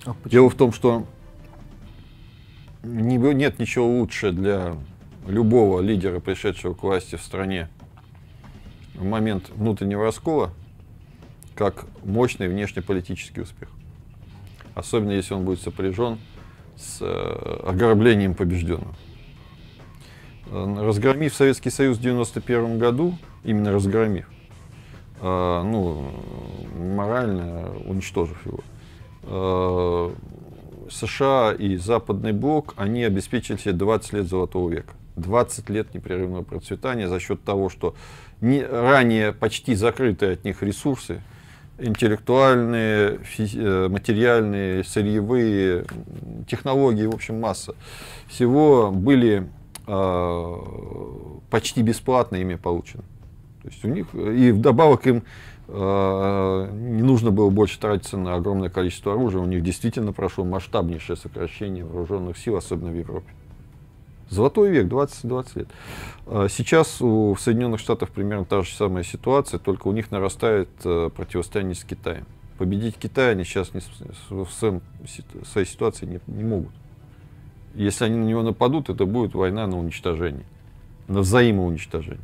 Дело в том, что нет ничего лучше для любого лидера, пришедшего к власти в стране в момент внутреннего раскола, как мощный внешнеполитический успех. Особенно если он будет сопряжен с ограблением побежденного. Разгромив Советский Союз в 1991 году, именно разгромив, морально уничтожив его, США и Западный блок, они обеспечили себе 20 лет золотого века. 20 лет непрерывного процветания за счет того, что ранее почти закрытые от них ресурсы, интеллектуальные, материальные, сырьевые, технологии, в общем, масса всего были почти бесплатно ими получены. То есть у них, и вдобавок им не нужно было больше тратиться на огромное количество оружия. У них действительно прошло масштабнейшее сокращение вооруженных сил, особенно в Европе. Золотой век, 20 лет. Сейчас в Соединенных Штатах примерно та же самая ситуация, только у них нарастает противостояние с Китаем. Победить Китай они сейчас в своей ситуации не могут. Если они на него нападут, это будет война на уничтожение, на взаимоуничтожение.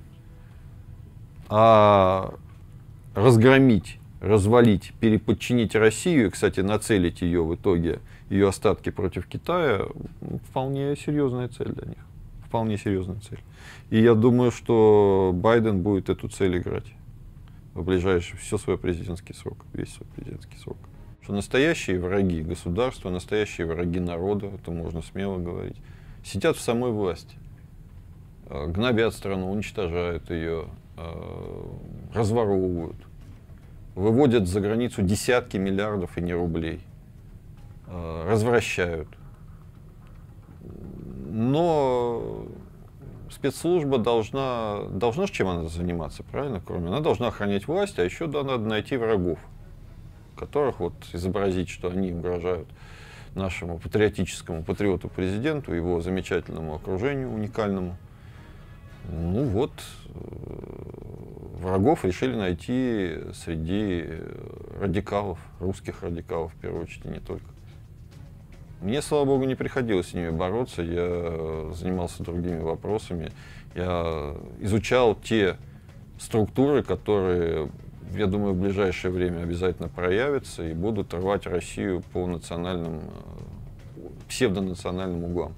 А разгромить, развалить, переподчинить Россию, и, кстати, нацелить ее в итоге, ее остатки против Китая, вполне серьезная цель для них. Вполне серьезная цель. И я думаю, что Байден будет эту цель играть в ближайший, весь свой президентский срок. Что настоящие враги государства, настоящие враги народа, это можно смело говорить, сидят в самой власти, гнобят страну, уничтожают ее, разворовывают, выводят за границу десятки миллиардов и не рублей, развращают. Но спецслужба должна чем она заниматься, правильно? Кроме, она должна охранять власть, а еще надо найти врагов, которых вот изобразить, что они угрожают нашему патриотическому патриоту-президенту, его замечательному окружению уникальному. Ну вот, врагов решили найти среди радикалов, русских радикалов, в первую очередь, и не только. Мне, слава богу, не приходилось с ними бороться, я занимался другими вопросами, я изучал те структуры, которые, я думаю, в ближайшее время обязательно проявятся и будут рвать Россию по национальным, псевдонациональным углам.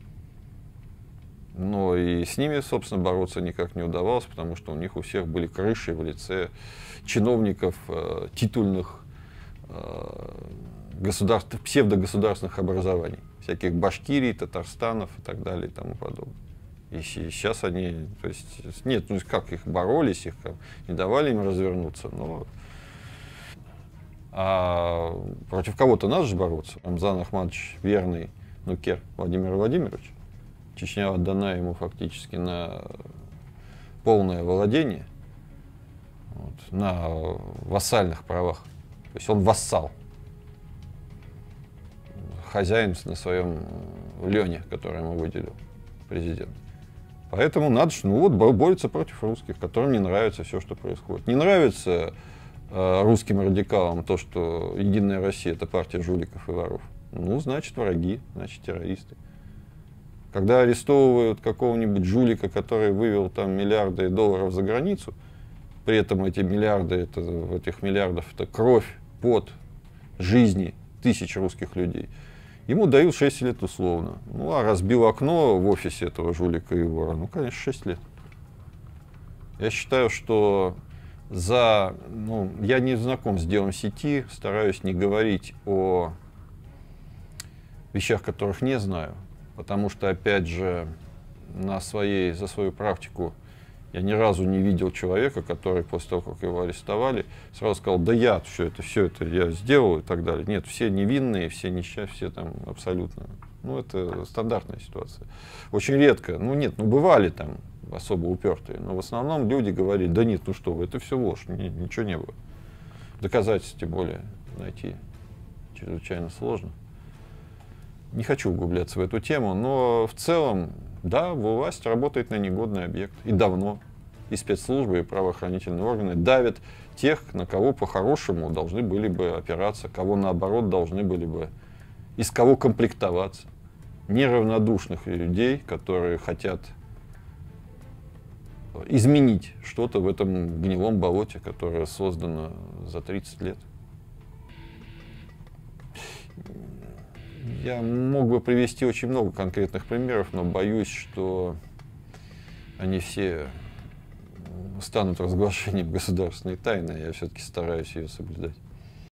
Но и с ними, собственно, бороться никак не удавалось, потому что у них у всех были крыши в лице чиновников, титульных псевдогосударственных образований, всяких Башкирий, Татарстанов и так далее и тому подобное. И сейчас они, то есть, нет, ну как их боролись, их не давали им развернуться, но против кого-то надо же бороться. Рамзан Ахматович верный нукер Владимир Владимирович. Чечня отдана ему фактически на полное владение, на вассальных правах. То есть он вассал, хозяин на своем лене, который ему выделил президент. Поэтому надо, борется против русских, которым не нравится все, что происходит. Не нравится русским радикалам то, что Единая Россия — это партия жуликов и воров. Ну, значит, враги, значит, террористы. Когда арестовывают какого-нибудь жулика, который вывел там миллиарды долларов за границу, при этом эти миллиарды, этих миллиардов это кровь, пот, жизни тысяч русских людей, ему дают 6 лет условно. Ну, а разбил окно в офисе этого жулика и вора, ну, конечно, 6 лет. Я считаю, что я не знаком с делом сети, стараюсь не говорить о вещах, которых не знаю. Потому что, опять же, за свою практику я ни разу не видел человека, который после того, как его арестовали, сразу сказал: да я все это я сделал и так далее. Нет, все невинные, все несчастные, все там абсолютно. Ну, это стандартная ситуация. Очень редко, бывали там особо упертые, но в основном люди говорили: да нет, ну что вы, это все ложь, ничего не было. Доказательств, тем более, найти чрезвычайно сложно. Не хочу углубляться в эту тему, но в целом, да, власть работает на негодный объект. И давно. И спецслужбы, и правоохранительные органы давят тех, на кого по-хорошему должны были бы опираться, кого наоборот должны были бы из кого комплектоваться. Неравнодушных людей, которые хотят изменить что-то в этом гнилом болоте, которое создано за 30 лет. Я мог бы привести очень много конкретных примеров, но боюсь, что они все станут разглашением государственной тайны. Я все-таки стараюсь ее соблюдать.